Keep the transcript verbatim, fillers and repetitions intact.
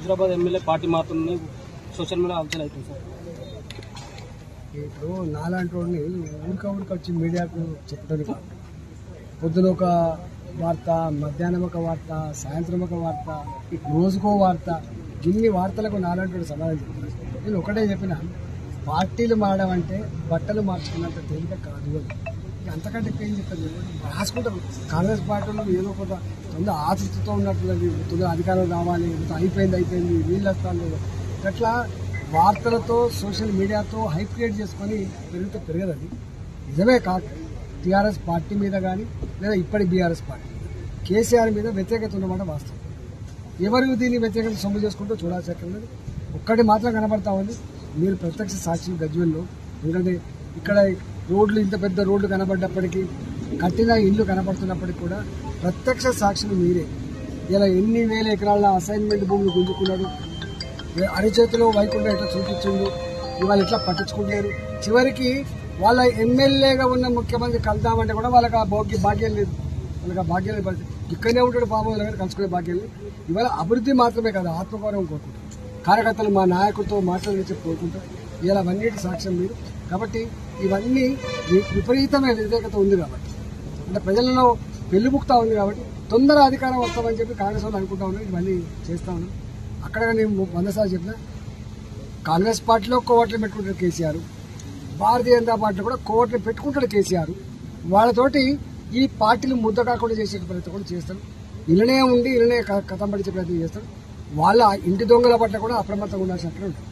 Huzurabad MLA party మారుతుంది social media ఆలోచన అవుతుంది సార్. ఇప్పుడు నాలాంటి వాడిని ఊరిక ఊరికి వచ్చి మీడియాకు చెప్పడానికి కాదు. పొద్దున ఒక వార్త, మధ్యాహ్నం ఒక వార్త, సాయంత్రం ఒక వార్త, రోజుకో వార్త, ఇన్ని వార్తలకు నాలాంటి వాడు సమాధానం చెప్తాను. నేను ఒకటే చెప్పిన, పార్టీలు మారడం అంటే బట్టలు మార్చుకున్నంత తేలిక కాదు అని. అంతకంటే ఏం చెప్పారు, రాసుకుంటారు. కాంగ్రెస్ పార్టీలో ఏదో కొంత తొందర ఆతృతతో ఉన్నట్లుంది, తొందర అధికారం రావాలి, అయిపోయింది అయిపోయింది వీళ్ళు వస్తాను. అట్లా వార్తలతో సోషల్ మీడియాతో హైప్ క్రియేట్ చేసుకొని పెరిగితే పెరగదు. అది నిజమే కాదు. టీఆర్ఎస్ పార్టీ మీద కానీ లేదా ఇప్పటి బీఆర్ఎస్ పార్టీ కేసీఆర్ మీద వ్యతిరేకత ఉన్నమాట వాస్తవం. ఎవరు దీన్ని వ్యతిరేకత సొమ్ము చేసుకుంటూ చూడాల్సి ఒక్కటి మాత్రం కనబడతా ఉంది. మీరు ప్రత్యక్ష సాక్షి గజ్వేల్లో, ఎందుకంటే ఇక్కడ రోడ్లు ఇంత పెద్ద రోడ్లు కనబడ్డప్పటికీ, కట్టిన ఇల్లు కనబడుతున్నప్పటికీ కూడా ప్రత్యక్ష సాక్షులు మీరే. ఇలా ఎన్ని వేల ఎకరాల అసైన్మెంట్ భూములు గుంజుకున్నారు, అరిచేతిలో వైకుంఠం ఎట్లా చూపించిండు, ఇవాళ ఎట్లా పట్టించుకుంటున్నారు. చివరికి వాళ్ళ ఎమ్మెల్యేగా ఉన్న ముఖ్యమంత్రి కలుద్దామంటే కూడా వాళ్ళకి ఆ భోగ్య భాగ్యం లేదు. వాళ్ళకి ఆ భాగ్యం లేదు. ఇక్కడనే ఉంటాడు పాపం, దగ్గర కలుసుకునే భాగ్యం లేదు. ఇవాళ అభివృద్ధి మాత్రమే కాదు, ఆత్మగౌరవం కోరుకుంటారు. కార్యకర్తలు మా నాయకులతో మాట్లాడి కోరుకుంటారు. ఇలా అవన్నిటి సాక్ష్యం మీరు. కాబట్టి ఇవన్నీ విపరీతమైన వ్యతిరేకత ఉంది కాబట్టి, అంటే ప్రజలలో పెళ్లిబుక్తా ఉంది కాబట్టి తొందర అధికారం వస్తామని చెప్పి కాంగ్రెస్ వాళ్ళు అనుకుంటా ఉన్నారు. ఇవన్నీ చేస్తా ఉన్నాం. అక్కడ నేను వంద సార్లు చెప్పిన, కాంగ్రెస్ పార్టీలో కోవట్లు పెట్టుకుంటాడు కేసీఆర్, భారతీయ జనతా పార్టీలో కూడా కోవట్లు పెట్టుకుంటాడు కేసీఆర్. వాళ్ళతోటి ఈ పార్టీలు ముద్ద కాకుండా చేసే ప్రయత్నం కూడా చేస్తాడు. ఇళ్ళనే ఉండి ఇళ్ళనే కథం పడిచే ప్రయత్నం చేస్తాడు. వాళ్ళ ఇంటి దొంగల పట్ల కూడా అప్రమత్తంగా ఉండాల్సినట్లు ఉంటుంది.